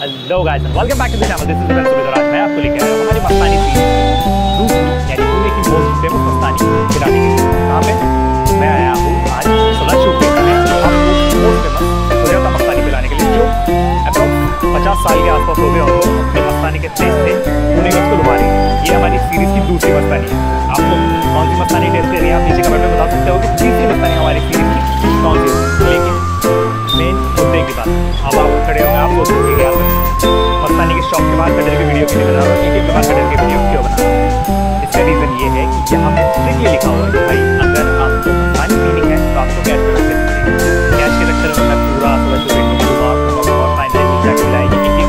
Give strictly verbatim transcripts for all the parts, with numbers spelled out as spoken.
Hello guys, welcome back to the channel. This is Ben Subed और आज मैं आपको लेकर आया हूं हमारी मस्तानी सीरीज दूसरी यानी पुणे की मोस्ट फेमस मस्तानी पिलाने के लिए। यहाँ पे मैं आया हूँ आज सदाशिव पेट में आपको मोस्ट फेमस सुजाता मस्तानी पिलाने के लिए, जो अप्रॉक्स पचास साल के आसपास हो गए उनको अपनी मस्तानी के टेस्ट से पुणे को दुबा रही है। ये हमारी सीरीज की दूसरी मस्तानी है। आपको कौन सी मस्तानी टेस्ट करिए आप नीचे कमेंट में बता सकते हो कि तीसरी मस्तानी हमारी सीरीज की कौन सी है। लेकिन मेन मुद्दे की बात, अब आप खड़े होंगे, आप सोचेंगे कि यार मस्तानी के शॉप के बाहर कटर की वीडियो क्यों बना रहा हूँ, एक बार कटर की वीडियो क्यों बना रहा हूँ। इसका रीज़न ये है कि यहाँ पे स्ट्रिक्टली लिखा हुआ है कि भाई अगर आपको मस्तानी पीनी है तो आपको कैश पे रखनी पड़ेगी। कैश के रखकर मैं पूरा सुबह सुबह दूंगा और फाइनली जाके लाएगी कि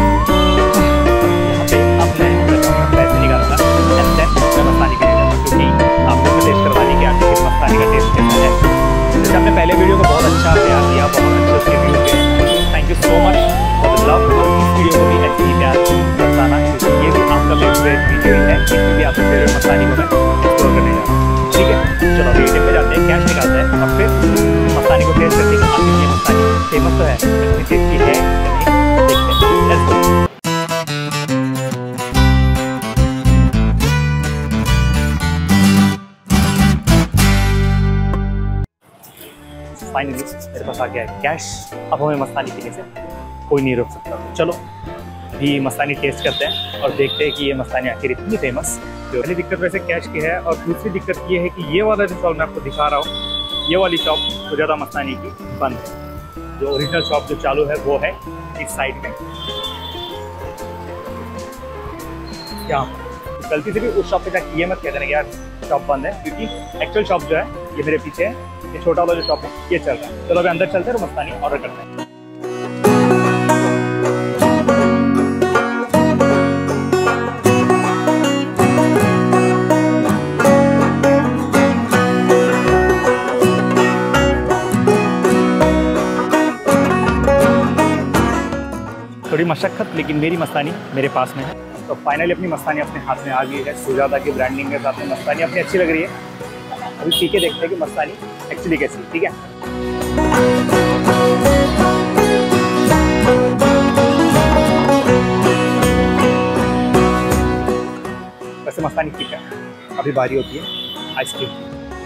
यहाँ पे अब मैं पैसे निकालूंगा एंड देन मैं मस्तानी के लिए जाऊँगा, क्योंकि आपको टेस्ट करवाने की आती है मस्तानी का टेस्ट कैसा है। जैसे हमने पहले वीडियो को बहुत अच्छा प्यार दिया, बहुत अच्छे उसके रिव्यू दिए, thank you so much for the love. और इस वीडियो को भी ऐसे ही प्यार बताना, क्योंकि ये भी आपका फेवरेट वीडियो ही है। इसमें भी आपका फेवरेट मस्तानी को मैं एक्सप्लोर करने जा रहा हूँ। ठीक है, चलो अभी एटीएम पे जाते हैं, कैश निकालते हैं और फिर मस्तानी को टेस्ट करते हैं कि आखिर ये मस्तानी फेमस तो है, इतनी टेस्टी है या नहीं, देखते हैं। Let's go. फाइनली मेरे पास आ गया है कैश। अब हमें मस्तानी पीने से कोई नहीं रोक सकता। चलो भी मस्तानी टेस्ट करते हैं और देखते हैं कि ये मस्तानी आखिर इतनी फेमस। जो पहली दिक्कत वैसे कैश की है, और दूसरी दिक्कत ये है कि ये वाला जो शॉप मैं आपको दिखा रहा हूँ, ये वाली शॉप सुजाता मस्तानी की बंद है। जो ओरिजिनल शॉप जो चालू है वो है इस साइड में। क्या गलती से भी उस शॉप पे जाके ये मत कह देना यार शॉप बंद है, क्योंकि एक्चुअल शॉप जो है ये मेरे पीछे है। ये छोटा वाला जो शॉप है ये चल रहा है। चलो अभी अंदर चलते हैं और मस्तानी ऑर्डर करते हैं। थोड़ी मशक्कत, लेकिन मेरी मस्तानी मेरे पास में है। तो फाइनली अपनी मस्तानी अपने हाथ में आ गई है। सुजाता की ब्रांडिंग के साथ में मस्तानी अपनी अच्छी लग रही है। अभी पी के देखते हैं कि मस्तानी एक्चुअली कैसी है। ठीक है, वैसे मस्तानी ठीक है। अभी बारी होती है आइसक्रीम की।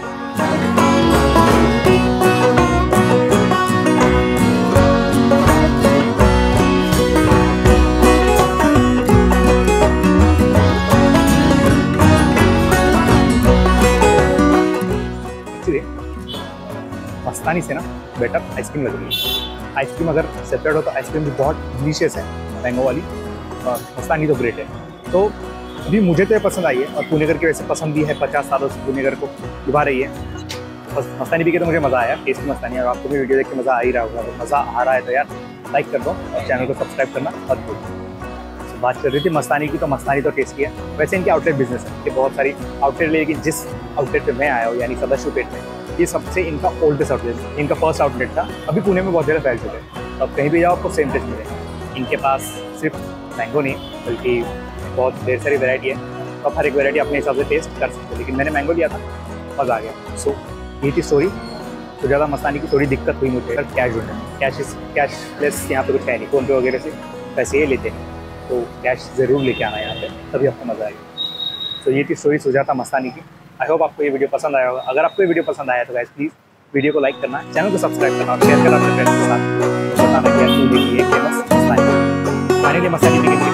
मस्तानी से ना बेटर आइसक्रीम लग रही है। आइसक्रीम अगर सेपरेट हो तो आइसक्रीम भी बहुत डिलीशियस है, मैंगो वाली। और मस्तानी तो ग्रेट है। तो अभी मुझे तो ये पसंद आई है, और पुणेगर की वैसे पसंद भी है। पचास सालों से पुणेगर को निभा रही है। बस मस्तानी पी के तो मुझे मज़ा आया, टेस्टी मस्तानी। और आपको भी वीडियो देख के मज़ा आ ही रहा होगा। तो मज़ा आ रहा है तो यार लाइक कर दो और चैनल को सब्सक्राइब करना मत भूलो। बात कर रही थी मस्तानी की, तो मस्तानी तो टेस्टी है। वैसे इनकी आउटलेट बिजनेस है, कि बहुत सारी आउटलेट, लेकिन जिस आउटलेट पर मैं आया हूँ यानी सदाशिव पेट में, ये सबसे इनका ओल्डेस्ट आउटलेट, इनका फर्स्ट आउटलेट था। अभी पुणे में बहुत ज़्यादा फैल चुके हैं। अब कहीं भी जाओ आपको सेम टेस्ट मिलेगा। इनके पास सिर्फ मैंगो नहीं बल्कि बहुत ढेर सारी वैरायटी है। तो आप हर एक वैरायटी अपने हिसाब से टेस्ट कर सकते हो, लेकिन मैंने मैंगो लिया था, मज़ा आ गया। सो ये थी स्टोरी सुजाता मस्तानी की। थोड़ी दिक्कत हुई मुझे कैश ढूंढने, कैश कैशलेस यहाँ पे कुछ है नहीं, फ़ोन पे वगैरह से पैसे ये लेते हैं। तो कैश ज़रूर लेके आना यहाँ पे, तभी आपको मज़ा आएगा। तो ये थी स्टोरी सुजाता मस्तानी की। आई होप आपको ये वीडियो पसंद आया होगा। अगर आपको ये वीडियो पसंद आया तो गाइस प्लीज़ वीडियो को लाइक करना, चैनल को सब्सक्राइब करना और शेयर करना अपने फ्रेंड्स के साथ। बताना कि आपको देखिए फेमस मस्तानी फाइनली मस्तानी